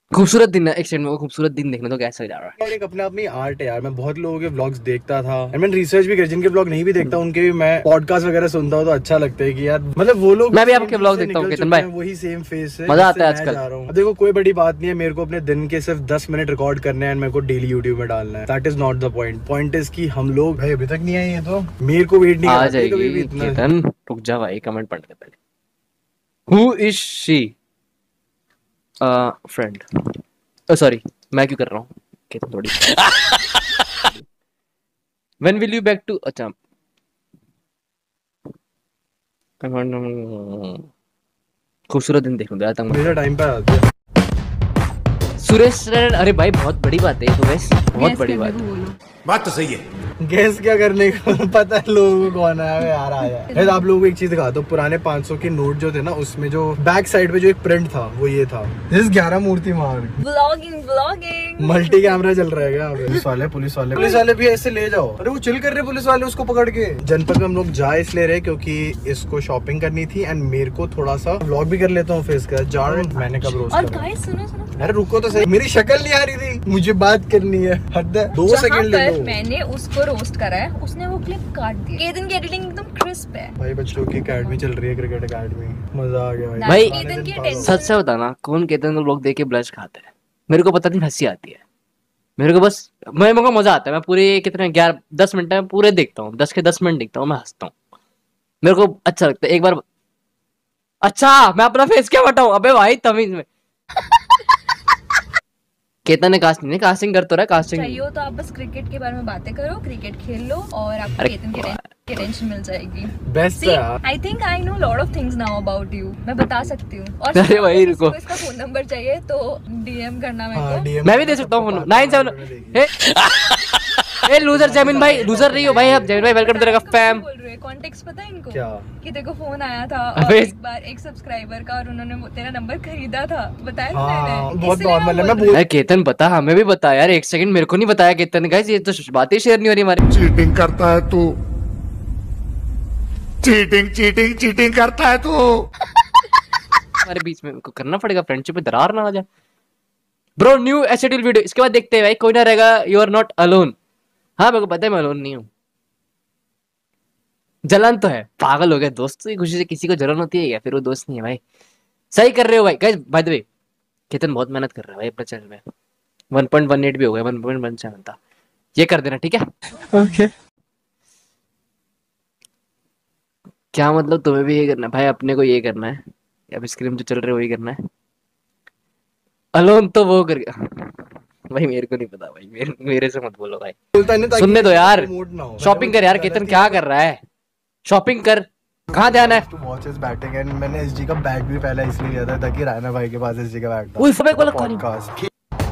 खूबसूरत दिन है, एक सेकंड में, वो खूबसूरत दिन देखने तो कैसा जा रहा है। और एक अपने अपनी आर्ट है यार। मैं बहुत लोगों के व्लॉग्स देखता था एंड मैंने रिसर्च भी करी, जिनके व्लॉग नहीं भी देखता उनके भी मैं पॉडकास्ट वगैरह सुनता हूँ, तो अच्छा लगता है कि यार मतलब वो लोग, मैं भी आपके व्लॉग देखता हूँ केतन भाई, वही सेम फेस है, मजा आता है आजकल। अब देखो कोई बड़ी बात नहीं है, मेरे को अपने दिन के सिर्फ 10 मिनट रिकॉर्ड करने हैं एंड मेरे को डेली यूट्यूब में डालना है। That is not the point. Point is कि हम लोग भाई अभी तक नहीं आए हैं, तो मेरे को वेट नहीं आ कराते जाएगी कभी भी इतना। केतन, रुक जा भाई, कमेंट पढ़ने पहले। Who is she? Friend. Sorry, मैं क्यों कर रहा हूँ केतन थोड़ी। When will you back to, अच्छा खूबसूरत दिन देखूंगा यार तंग। मेरा टाइम पे आती है सुरेश रैना, अरे भाई बहुत बड़ी बात है ये तो, वैसे बहुत बड़ी बात है। बात तो सही है। गैस क्या करने को पता है लोगों को कौन है यार। आया आप लोगों को एक चीज दिखाता हूँ, पुराने 500 के नोट जो थे ना, उसमें जो बैक साइड पे जो एक प्रिंट था वो ये था। इस 11 मूर्ति मार्ग व्लॉगिंग मल्टी कैमरा चल रहा है क्या? पुलिस वाले भी ऐसे ले जाओ। अरे वो चिल कर रहे पुलिस वाले उसको पकड़ के। जनपद में हम लोग जा इसलिए रहे क्योंकि इसको शॉपिंग करनी थी एंड मेरे को थोड़ा सा व्लॉग भी कर लेता हूँ फेस का। जान मैंने कब रोस्ट और गाइस सुनो सुनो, अरे रुको तो सही, मेरी शक्ल नहीं आ रही थी, मुझे बात करनी है। हद है, 2 सेकंड ले लो। मैंने उसको रोस्ट करा है, उसने वो क्लिप काट दी। केतन की एडिटिंग एकदम क्रिस्प है भाई बच्चों की एकेडमी चल रही है, क्रिकेट एकेडमी। मजा आ गया भाई केतन की attention- सच से बताना, कौन केतन को लोग देख के ब्लश खाता है? मेरे को पता नहीं, हंसी आती है मेरे को, बस मेरे को मजा आता है। मैं पूरे कितने 11-10 मिनट में पूरे देखता हूँ, 10 के 10 मिनट देखता हूँ, मैं हंसता हूँ, मेरे को अच्छा लगता है। एक बार अच्छा मैं अपना फेस क्या बताऊं? अबे भाई तमीज में। केतन ने कास्टिंग नहीं, कास्टिंग कर तो रहा है, कास्टिंग चाहिए हो तो आप बस क्रिकेट के बारे में बातें करो, क्रिकेट खेल लो और आपको अरे केतन की टेंशन मिल जाएगी। बेस्ट है यार। I think I know lot of things now about you. मैं बता सकती हूँ। और अरे सुनो, भाई, अगर रुको। किसी को इसका फोन नंबर चाहिए तो डीएम करना मेरे हाँ, को। DM मैं भी दे सकता हूँ 97। ए लूजर जैमिन भाई, लूजर नहीं हो भाई आप। जैमिन भाई वेलकम टू तेरा फैम। बोल रहे हैं कॉन्टेक्स्ट पता है इनको क्या? कि देखो फोन आया था और अबे एक बार एक सब्सक्राइबर का, और उन्होंने तेरा नंबर खरीदा था, बताया था हाँ, मैंने। बहुत इसलिए नॉर्मल है। मैं बोल रही यार केतन बता, हमें भी बता यार, एक सेकंड मेरे को नहीं बताया केतन ने। गाइस ये तो बातें शेयर नहीं हो रही हमारी। चीटिंग करता है तू, चीटिंग करता है तू। हमारे बीच में को करना पड़ेगा, फ्रेंडशिप में दरार ना आ जाए। ब्रो न्यू एचटीएल वीडियो, इसके बाद देखते हैं भाई, कोई ना रहेगा। You are not alone. हाँ मेरे को पता है मैं अलोन नहीं हूँ। जलन तो है, पागल हो गया। दोस्त की खुशी से किसी को जलन होती है या फिर वो दोस्त नहीं है भाई। सही कर रहे हो भाई। Guys by the way, Ketan बहुत मेहनत कर रहा है भाई अपने चैनल में। 1.18 भी हो गया, 1.17 था। ये कर देना ठीक है? ओके। क्या मतलब तुम्हें भी ये करना है भाई? अपने को ये करना है, अब स्क्रीन जो चल रहे वही करना है। अलोन तो वो कर भाई मेरे को नहीं पता भाई, मेरे से मत बोलो भाई। बोलता है ना ताकि सुनने दो यार, promote ना हो। शॉपिंग कर यार। केतन क्या कर रहा है? शॉपिंग कर, कहाँ ध्यान है? To watch his batting and मैंने एसजी का बैट भी पहले इसलिए लिया था ताकि रायना भाई के पास एसजी का बैट था। वो सब को लगा नहीं। Podcast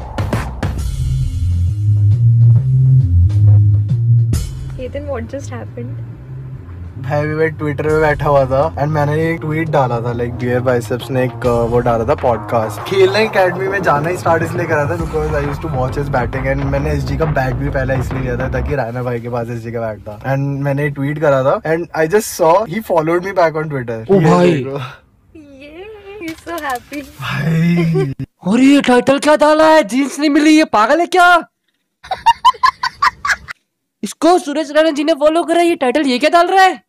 Ketan what just happened? भाई मैं ट्विटर पे बैठा हुआ था एंड मैंने एक ट्वीट डाला था, लाइक बियर बाइसेप्स ने एक वो डाला था पॉडकास्ट। खेलने एकेडमी में जाना ही स्टार्ट इसलिए करा था because I used to watch his batting and मैंने एसजी का बैट भी पहले इसलिए लिया था ताकि रायना भाई के पास एसजी का बैट था। एंड मैंने ट्वीट करा था and I just saw he followed me back on Twitter. ओ भाई, ये ही इज सो हैप्पी। भाई और ये टाइटल क्या डाला है? जीन्स नहीं मिली, ये पागल है क्या? इसको सुरेश रैना जी ने फॉलो करा, ये टाइटल ये क्या डाल रहा है?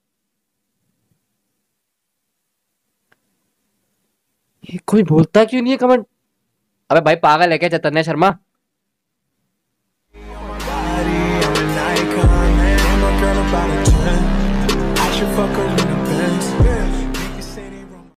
ये कोई बोलता क्यों नहीं है कमेंट? अबे भाई पागल है क्या चैतन्य Sharma? I should fuck her in the Benz.